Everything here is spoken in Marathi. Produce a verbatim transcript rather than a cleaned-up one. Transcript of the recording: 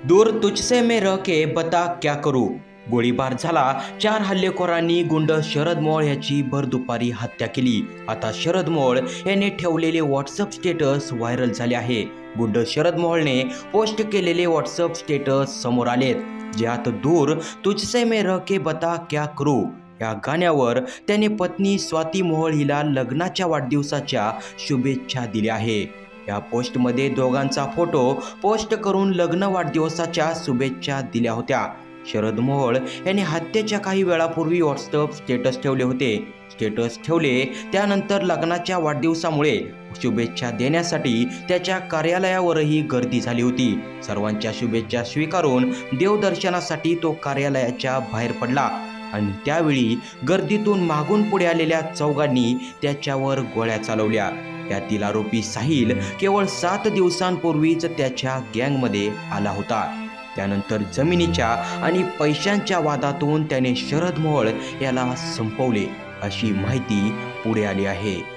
दूर तुझसे मैं रह के बता क्या करू। गोळीबार झाला। चार हल्लेखोरांनी गुंड शरद मोहोळ याची भर दुपारी हत्या केली। आता शरद मोहोळ यांनी ठेवलेले व्हॉट्सअप स्टेटस व्हायरल झाले आहे। गुंड शरद मोहोळने पोस्ट केलेले व्हॉट्सअप स्टेटस समोर आलेत, ज्यात दूर तुझसे मैं रह के बता क्या करू या गाण्यावर त्याने पत्नी स्वाती मोहोळ हिला लग्नाच्या वाढदिवसाच्या शुभेच्छा दिल्या आहे। या पोस्टमध्ये दोघांचा फोटो पोस्ट करून लग्न वाढदिवसाच्या शुभेच्छा दिल्या होत्या। शरद मोहोळ यांनी हत्येच्या काही वेळापूर्वी व्हॉट्सअप स्टेटस ठेवले होते। स्टेटस ठेवले त्यानंतर लग्नाच्या वाढदिवसामुळे शुभेच्छा देण्यासाठी त्याच्या कार्यालयावरही गर्दी झाली होती। सर्वांच्या शुभेच्छा स्वीकारून देवदर्शनासाठी तो कार्यालयाच्या बाहेर पडला आणि त्यावेळी गर्दीतून मागून पुढे आलेल्या चौघांनी त्याच्यावर गोळ्या चालवल्या। यातील आरोपी साहिल केवळ सात दिवसांपूर्वीच त्याच्या गँगमध्ये आला होता। त्यानंतर जमिनीच्या आणि पैशांच्या वादातून त्याने शरद मोहोळ याला संपवले अशी माहिती पुढे आली आहे।